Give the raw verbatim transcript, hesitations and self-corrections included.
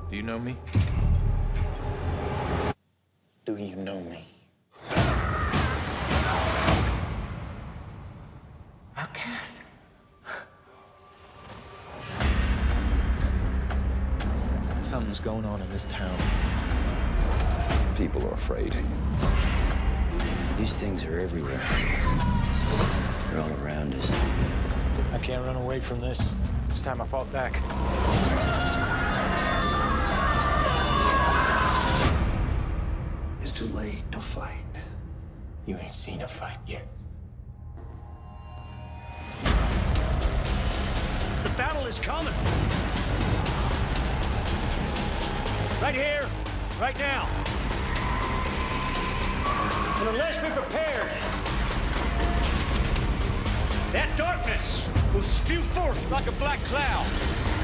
Do you know me? Do you know me? Outcast? Something's going on in this town. People are afraid. These things are everywhere. They're all around us. I can't run away from this. It's time I fought back. It's too late to fight. You ain't seen a fight yet. The battle is coming. Right here, right now. And unless we're prepared, that darkness will spew forth like a black cloud.